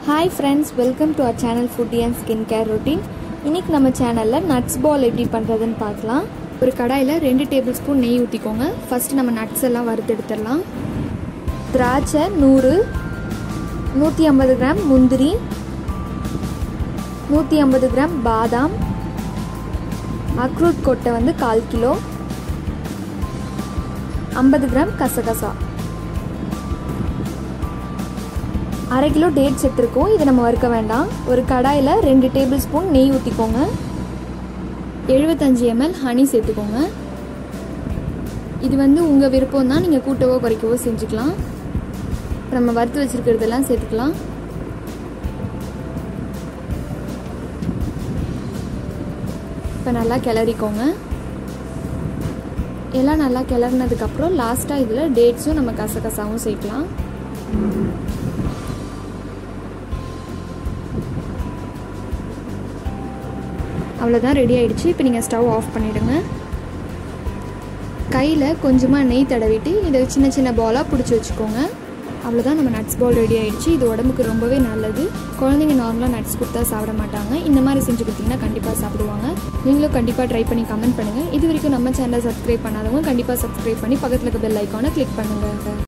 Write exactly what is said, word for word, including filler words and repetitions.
Hi friends, welcome to our channel Foodie and Skincare Routine. இன்னைக்கு நம்ம சேனல்ல nuts பால் எப்படி பண்றதுன்னு பார்க்கலாம். ஒரு கடாயில two டேபிள்ஸ்பூன் நெய் ஊத்திக்கோங்க. ஃபர்ஸ்ட் நம்ம நட்ஸ் எல்லாம் வறுத்து எடுத்துறலாம். திராட்சை நூறு, நூற்றி ஐம்பது கிராம் முந்திரி, நூற்றி ஐம்பது கிராம் பாதாம், அக்ரூட் கொட்டை வந்து கால் கிலோ, ஐம்பது கிராம் கசகசா, அரை கிலோ டேட்ஸ் எடுத்துருக்கோம். இதை நம்ம வறுக்க வேண்டாம். ஒரு கடாயில் ரெண்டு டேபிள் ஸ்பூன் நெய் ஊற்றிக்கோங்க. எழுபத்தஞ்சு எம்எல் ஹனி சேர்த்துக்கோங்க. இது வந்து உங்கள் விருப்பம் தான், நீங்கள் கூட்டவோ குறைக்கவோ செஞ்சுக்கலாம். நம்ம வறுத்து வச்சுருக்கிறதெல்லாம் சேர்த்துக்கலாம். இப்போ நல்லா கிளறிக்கோங்க. எல்லாம் நல்லா கிளறினதுக்கப்புறம் லாஸ்ட்டாக இதில் டேட்ஸும் நம்ம கசகசாவும் சேர்க்கலாம். அவ்வளோதான், ரெடி ஆகிடுச்சு. இப்போ நீங்கள் ஸ்டவ் ஆஃப் பண்ணிவிடுங்க. கையில் கொஞ்சமாக நெய் தடவிட்டு இதை சின்ன சின்ன பாலாக பிடிச்சி வச்சுக்கோங்க. அவ்வளோதான், நம்ம நட்ஸ் பால் ரெடி ஆகிடுச்சு. இது உடம்புக்கு ரொம்பவே நல்லது. குழந்தைங்க நார்மலாக நட்ஸ் கொடுத்தா சாப்பிட மாட்டாங்க. இந்த மாதிரி செஞ்சு கொடுத்தீங்கன்னா கண்டிப்பாக சாப்பிடுவாங்க. நீங்களும் கண்டிப்பாக ட்ரை பண்ணி கமெண்ட் பண்ணுங்கள். இது வரைக்கும் நம்ம சேனலை சப்ஸ்கிரைப் பண்ணாதவங்க கண்டிப்பாக சப்ஸ்கிரைப் பண்ணி பக்கத்தில் இருக்க பெல் ஐக்கானை கிளிக் பண்ணுங்கள்.